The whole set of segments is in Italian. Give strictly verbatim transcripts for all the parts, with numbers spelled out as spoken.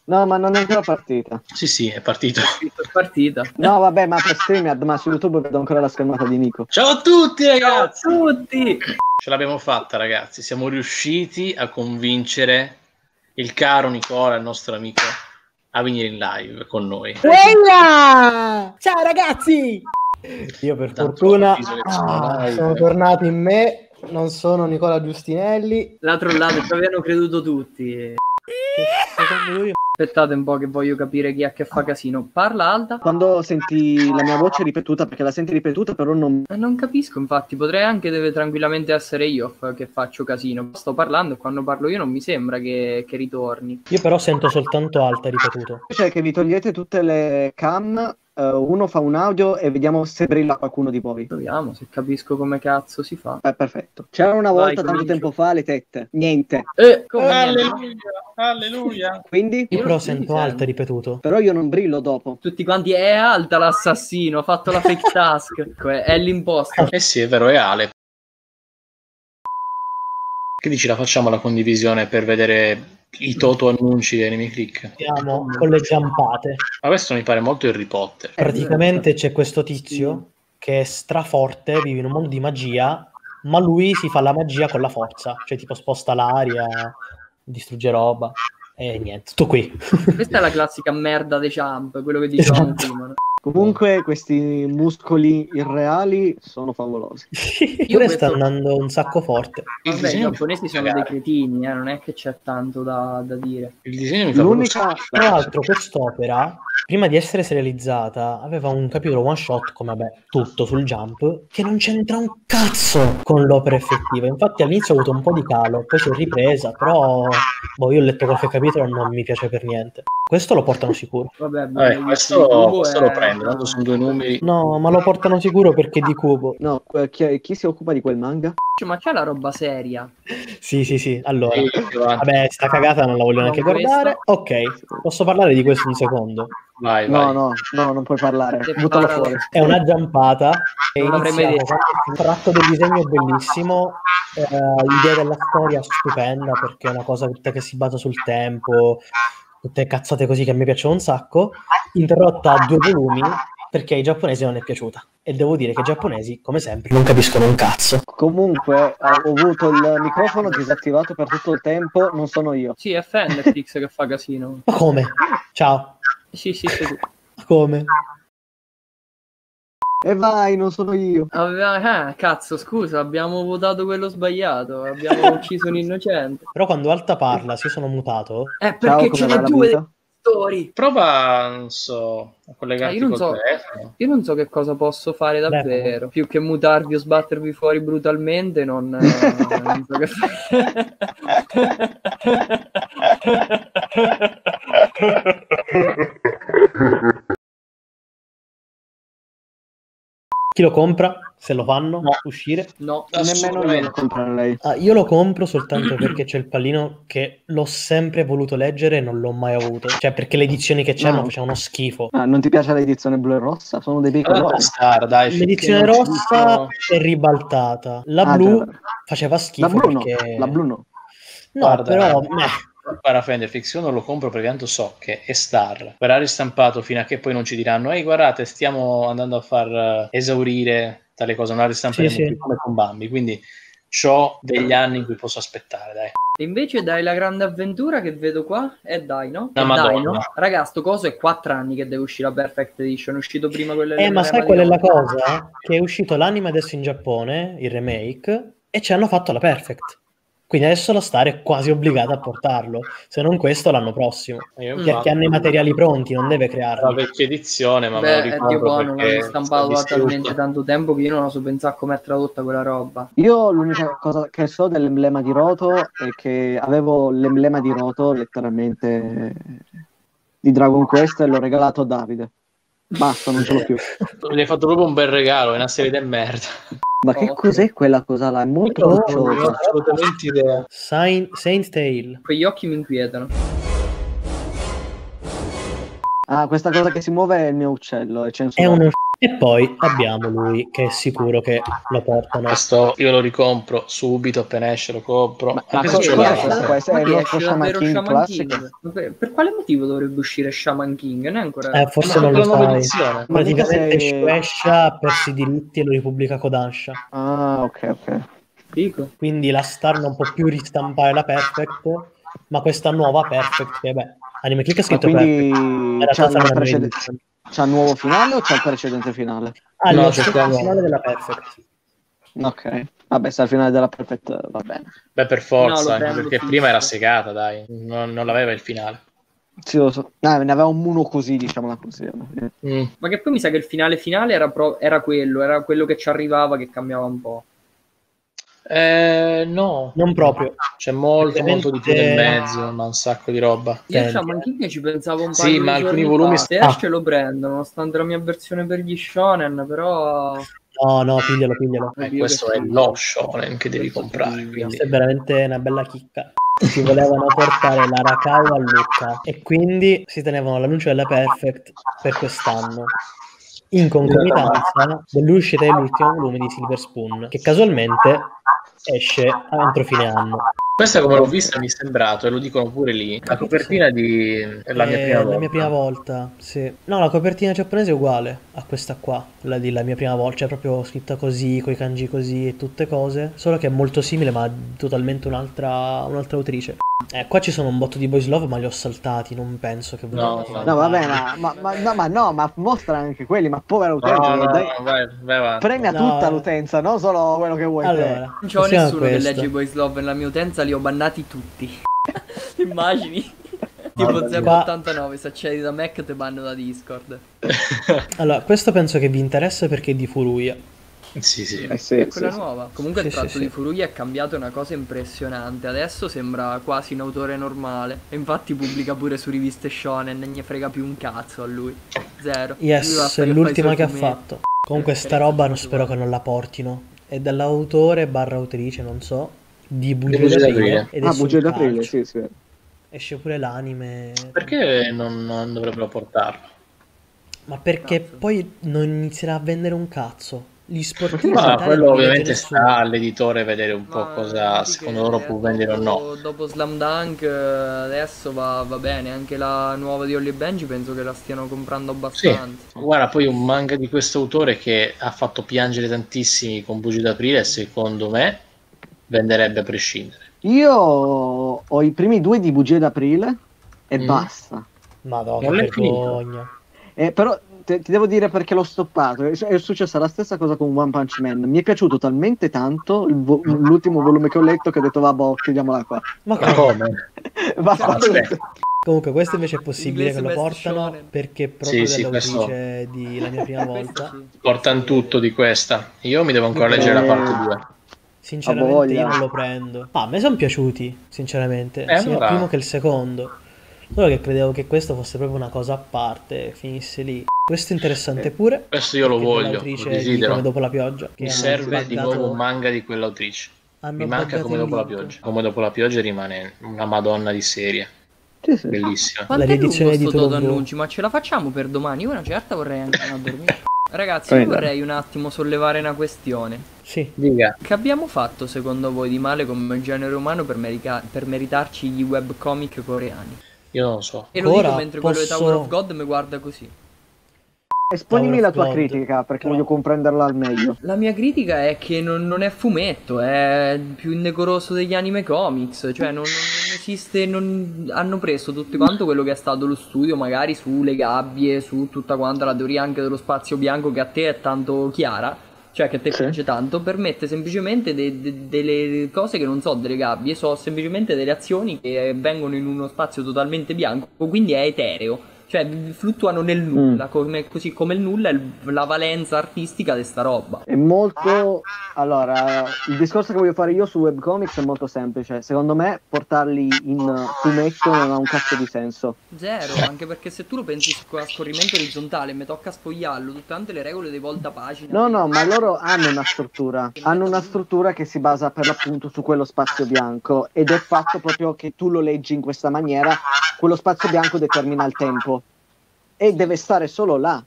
No, ma non è ancora partita. Sì, sì, è partito. È partita. No, vabbè, ma per StreamYard, ma su YouTube vedo ancora la schermata di Nico. Ciao a tutti, ragazzi! Ciao a tutti! Ce l'abbiamo fatta, ragazzi. Siamo riusciti a convincere il caro Nicola, il nostro amico, a venire in live con noi. Quella! Ciao ragazzi! Io per Tanto fortuna avviso che sono ah, live. sono tornato in me, non sono Nicola Giustinelli. L'ha trollato, ci avevano creduto tutti. Che secondo lui... Aspettate un po' che voglio capire chi è che fa casino. Parla alta. Quando senti la mia voce ripetuta, perché la senti ripetuta, però non... Eh, Non capisco, infatti, potrei anche deve tranquillamente essere io f- che faccio casino. Sto parlando e quando parlo io non mi sembra che, che ritorni. Io però sento soltanto alta ripetuto. Cioè che vi togliete tutte le cam, eh, uno fa un audio e vediamo se brilla qualcuno di voi. Proviamo, se capisco come cazzo si fa. Eh, perfetto. C'era una Vai, volta, tanto comincio. tempo fa, le tette. Niente. Eh, come niente? Alleluia, alleluia. Quindi? Io Io però non sento mi alta sento. ripetuto. Però io non brillo dopo. Tutti quanti è alta l'assassino, ha fatto la fake task. Ecco, È è l'imposta. Eh sì, è vero, è Ale. Che dici, la facciamo la condivisione per vedere i toto annunci dei Enemy Click? Siamo con le giampate. Ma questo mi pare molto Harry Potter. Praticamente c'è questo tizio che è straforte, vive in un mondo di magia, ma lui si fa la magia con la forza, cioè tipo sposta l'aria, distrugge roba e niente, tutto qui. Questa è la classica merda dei champ, quello che dicevamo Esatto. prima. no? Comunque questi muscoli irreali sono favolosi. Pure questo- sta andando un sacco forte. Il Vabbè, i disegno, giapponesi sono dei cretini, eh, non è che c'è tanto da, da dire. il disegno mi fa proprio L'unica... Tra l'altro quest'opera, prima di essere serializzata, aveva un capitolo one shot, come vabbè, tutto sul Jump, che non c'entra un cazzo con l'opera effettiva. Infatti all'inizio ho avuto un po' di calo, poi si è ripresa, però boh, io ho letto qualche capitolo e non mi piace per niente. Questo lo portano sicuro. Vabbè, Vabbè, beh, questo, il tubo questo è- lo prendo, tanto sono due numeri. No, ma lo portano sicuro perché è di Cubo. No, que- chi, chi si occupa di quel manga? Ma c'è la roba seria. Sì, sì, sì. Allora, Sì, più avanti. vabbè, sta cagata non la voglio neanche Non guardare. Ok, posso parlare di questo un secondo? Vai, No, vai. no, no, non puoi parlare. Se Buttalo parla- fuori. È una giampata e Non l'avrei mai iniziamo detto. il tratto del disegno è bellissimo, eh, l'idea della storia è stupenda perché è una cosa tutta che si basa sul tempo, tutte cazzate così che a me piacciono un sacco, interrotta a due volumi perché ai giapponesi non è piaciuta e devo dire che i giapponesi, come sempre, non capiscono un cazzo. Comunque ho avuto il microfono disattivato per tutto il tempo, non sono io. Sì, è Fenderfix che fa casino. Ma come? Ciao. Sì, sì, sei tu. Ma come? E vai, non sono io. Aveva- eh, cazzo, scusa, abbiamo votato quello sbagliato. Abbiamo ucciso un innocente. Però quando Alta parla, se io sono mutato, Eh, Ciao, perché come ce va ne la due vita? story. Prova, non so, a Ah, collegarti io non col so. telefono. Io non so che cosa posso fare davvero. Più che mutarvi o sbattervi fuori brutalmente, non, eh, non so che fare. chi lo compra? Se lo fanno No. uscire? No, Nemmeno io Assolutamente. lo comprerei. Ah, io lo compro soltanto perché c'è il pallino che l'ho sempre voluto leggere e non l'ho mai avuto. Cioè, perché le edizioni che c'erano No. facevano schifo. Ah, non ti piace l'edizione blu e rossa? Sono dei bei Allora, colori. Star, dai, finché L'edizione non ci rossa dicono- è ribaltata. La Ah, blu già. faceva La schifo blu no, perché... la blu no. No, Guarda, però... meh. Guarda, Fenderfix, io non lo compro perché tanto so che è Star. Verrà ristampato fino a che poi non ci diranno ehi, guardate, stiamo andando a far eh, esaurire tale cosa, non la ristamperemo Sì, sì. più come con Bambi. Quindi c'ho degli anni in cui posso aspettare, dai. E invece dai la grande avventura che vedo qua è dai, no? La È Madonna. dai, no? Raga, sto coso è quattro anni che deve uscire la Perfect Edition. È uscito prima quello Eh, ma sai dell'emblema qual è di la Roma. cosa? Che è uscito l'anime adesso in Giappone, il remake, e ci hanno fatto la Perfect. Quindi adesso la Star è quasi obbligata a portarlo. Se non questo, l'anno prossimo. Io Mm. Perché hanno i materiali pronti, non deve la crearli. vecchia edizione, ma me Beh, lo è Dio ricordo buono, perché l'hanno stampato da sta talmente distrutto. tanto tempo che io non so pensare a come è tradotta quella roba. Io l'unica cosa che so dell'emblema di Roto è che avevo l'emblema di Roto letteralmente di Dragon Quest e l'ho regalato a Davide. Basta, non ce l'ho più. Mi hai fatto proprio un bel regalo, è una serie di merda. Ma che Oh. cos'è quella cosa là? È molto Non ho rocciosa. assolutamente idea. Saint, Saint Tail. Quegli occhi mi inquietano. Ah, questa cosa che si muove è il mio uccello. È È censurato. uno E poi abbiamo lui che è sicuro che lo portano. Questo io lo ricompro subito, appena esce lo compro. Ma, Anche ma se co- ce cosa l'ho. è questo? È Ma il che nostro esce Shaman davvero King Shaman classico? King? Ma Per, per quale motivo dovrebbe uscire Shaman King? Non è ancora... Eh, forse Ma non lo la nuova sai. edizione. Ma mica Praticamente sei- Shueisha ha perso i diritti e lo ripubblica Kodansha. Ah, ok, ok. Fico. Quindi la Star non può più ristampare la Perfect, ma questa nuova Perfect, che beh, Anime Click ha Ma scritto Perfect. quindi In realtà c'ha sarà il, una precede- edition. c'ha il nuovo finale o c'ha il precedente finale? Ah, No, lo c'è stesso quella nuova. finale della Perfect. Ok, vabbè, se al finale della Perfect va bene. Beh, per No, forza, lo anche prendo perché fisso. prima era segata, dai. Non, non l'aveva il finale. Sì, lo so. Ah, ne aveva un uno così, diciamola così. alla fine. Mm. Ma che poi mi sa che il finale finale era, pro- era quello, era quello che ci arrivava che cambiava un po'. Eh, no, Non proprio. c'è molto, molto di più nel Ovviamente- mezzo, ma un sacco di roba. Io a Senti. Shaman King ci pensavo un Sì, paio ma di alcuni giorni volumi- fa. Se Ah. esce lo prendo, nonostante la mia versione per gli shonen, però... No, no, piglialo, piglialo. Eh, Oddio, questo che è figo. lo shonen che devi Questo comprare. figo. Quindi... Questa è veramente una bella chicca. Si volevano portare la Rakau a Lucca e quindi si tenevano l'annuncio della Perfect per quest'anno, in concomitanza dell'uscita dell'ultimo volume di Silver Spoon, che casualmente esce entro fine anno. Questa, come l'ho vista, mi è sembrato, e lo dicono pure lì, la copertina di... è la mia È prima volta. La mia prima volta, sì. No, la copertina giapponese è uguale a questa qua, la di La mia prima volta, cioè proprio scritta così, coi kanji così e tutte cose, solo che è molto simile ma totalmente un'altra, un'altra autrice. Eh, qua ci sono un botto di boys love ma li ho saltati, non penso che No, vogliano- No, vabbè, ma, ma, ma, no, ma no, ma mostra anche quelli, ma povera utenza. No, no, dai, no, vai, vai avanti. premia No. tutta l'utenza, non solo quello che vuoi te. Allora, Non c'ho passiamo a nessuno che questo. legge i Boys Love nella mia utenza, li ho bannati tutti. Immagini? Tipo Mamma Zeb mia. ottantanove, se accedi da Mac te banno da Discord. Allora, questo penso che vi interessa perché è di Furuya. Sì, sì. Eh sì, È quella sì, sì. nuova. Comunque Sì, il tratto sì, di sì. Furuya è cambiato, è una cosa impressionante. Adesso sembra quasi un autore normale. E infatti pubblica pure su riviste shonen, ne ne frega più un cazzo a lui. Zero. Lui Yes, basta è che l'ultima fa i che ha suoi fumetti. fatto. Comunque sta roba non spero che non la portino. È dall'autore barra autrice, non so, di Bugie Bugie d'aprile. d'aprile. Ed è Ah, sul Bugie d'aprile, calcio. sì, sì. Esce pure l'anime. Perché non, non dovrebbero portarlo? Ma perché Cazzo. poi non inizierà a vendere un cazzo. Gli sportivi Ma in Italia quello non li legge ovviamente nessuno. sta all'editore vedere un po' Ma cosa vedi secondo che loro può vendere o no. dopo- Dopo Slam Dunk eh, adesso va, va bene. Anche la nuova di Holly e Benji penso che la stiano comprando Sì, abbastanza. guarda, poi un manga di questo autore che ha fatto piangere tantissimi con Bugie d'aprile, secondo me venderebbe a prescindere. Io ho i primi due di Bugie d'aprile e Mm. basta. Madonna, Non che l'hai finito? vergogna. Eh, però te- ti devo dire perché l'ho stoppato. È, è successa la stessa cosa con One Punch Man. Mi è piaciuto talmente tanto il vo- l'ultimo volume che ho letto che ho detto vabbè, chiudiamola qua. Ma Ma come? come? Va Ah, aspetta. bene. Comunque questo invece è possibile Inglese che lo best portano shonen. perché è proprio Sì, sì, dell'autrice di La mia prima Questo volta. sì. Portano tutto di questa. Io mi devo ancora Io leggere la però- parte due. Sinceramente voglia. io non lo prendo. Ah, a me sono piaciuti, sinceramente, Eh, sia allora- il primo che il secondo. Solo che credevo che questo fosse proprio una cosa a parte, finisse lì. Questo è interessante pure. Questo io lo perché è voglio, dell'autrice lo di desidero. Come dopo la pioggia. che Mi hanno serve di buggato- nuovo un manga di quell'autrice. hanno Mi manca buggato Come il dopo la link. pioggia. Come dopo la pioggia rimane una madonna di serie. Sì, sì. Bellissima. Quanto è riedizione lungo di sto Tolo Toto Blu. annunci? Ma ce la facciamo per domani? Io una certa vorrei anche andare a dormire. Ragazzi, Come io dai. vorrei un attimo sollevare una questione. Sì. Dica. Che abbiamo fatto secondo voi di male come genere umano per, merica- per meritarci gli webcomic coreani? Io non lo so. E lo Ora dico mentre quello di posso- Tower of God mi guarda così. Esponimi Tower la of tua God. critica perché Però- voglio comprenderla al meglio. La mia critica è che non, non è fumetto, è più indecoroso degli anime comics, cioè non, non- non esiste, non- hanno preso tutto quanto quello che è stato lo studio magari sulle gabbie, su tutta quanta la teoria anche dello spazio bianco che a te è tanto chiara, cioè che a te Sì. piace tanto, permette semplicemente de- de- delle cose che non so delle gabbie, so semplicemente delle azioni che vengono in uno spazio totalmente bianco, quindi è etereo. Cioè fluttuano nel nulla, come- così come il nulla è il- la valenza artistica di sta roba. È molto. Allora, il discorso che voglio fare io su webcomics è molto semplice. Secondo me, portarli in fumetto non ha un cazzo di senso. Zero, anche perché se tu lo pensi sc- a scorrimento orizzontale, mi tocca spogliarlo, tutte quante le regole dei voltapagina. No, no, ma loro hanno una struttura. Hanno una struttura che si basa per l'appunto su quello spazio bianco. Ed è fatto proprio che tu lo leggi in questa maniera. Quello spazio bianco determina il tempo. E deve stare solo là.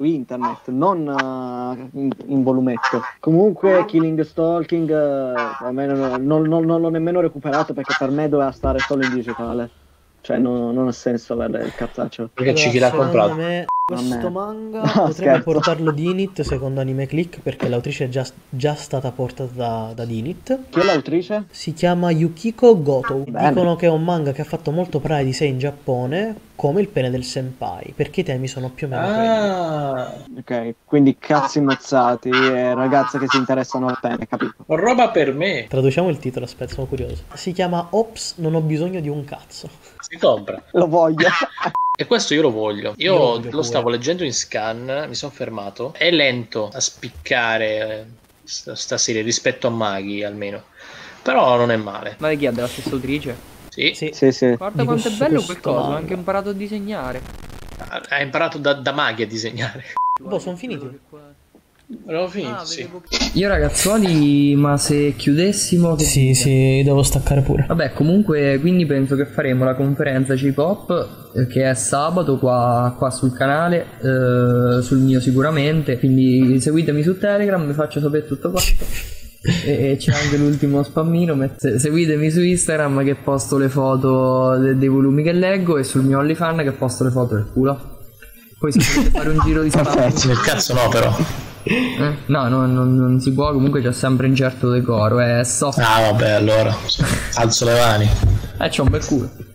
su internet, non uh, in, in volumetto. Comunque Killing Stalking uh, a me non, non, non, non l'ho nemmeno recuperato perché per me doveva stare solo in digitale. Cioè non, non ha senso avere il cartaceo. Perché ci chi l'ha comprato? Me questo manga no, potrebbe scherzo. portarlo Dinit secondo Anime Click, perché l'autrice è già, già stata portata da, da Dinit. Chi è l'autrice? Si chiama Yukiko Goto. Bene. Dicono che è un manga che ha fatto molto parlare di sé in Giappone, come il pene del senpai, perché i temi sono più o meno quelli. Ah, Ok, quindi cazzi mozzati e ragazze che si interessano al pene, capito? roba per me. Traduciamo il titolo, aspetta, sono curioso. Si chiama Ops, non ho bisogno di un cazzo. Si compra. Lo voglio. E questo io lo voglio. Io Io lo voglio lo pure. stavo leggendo in scan, mi sono fermato. È lento a spiccare eh, sta, sta serie rispetto a Maghi almeno. Però non è male. Ma chi è della stessa autrice? Sì. Sì. Sì, sì. Guarda Di quanto è questo- bello quel questo coso, ho manga. anche imparato a disegnare. Ha ha imparato da, da Maghi a disegnare. Boh, sono finiti. L'avevo finito, Ah, sì. vedevo- Io ragazzuoli, ma se chiudessimo... che Sì, dite? sì, devo staccare pure. Vabbè, comunque, quindi penso che faremo la conferenza J-Pop, eh, che è sabato qua, qua sul canale, eh, sul mio sicuramente, quindi seguitemi su Telegram, vi faccio sapere tutto quanto. E, e c'è anche l'ultimo spammino, met- se- seguitemi su Instagram che posto le foto de- dei volumi che leggo, e sul mio OnlyFans che posto le foto del culo. Poi se volete fare un giro di spam... Nel cazzo no, però. Eh? No, no, non, non si può, comunque c'è sempre un certo decoro, è soft. Ah, vabbè, allora. Alzo le mani. Eh, c'ho un bel culo.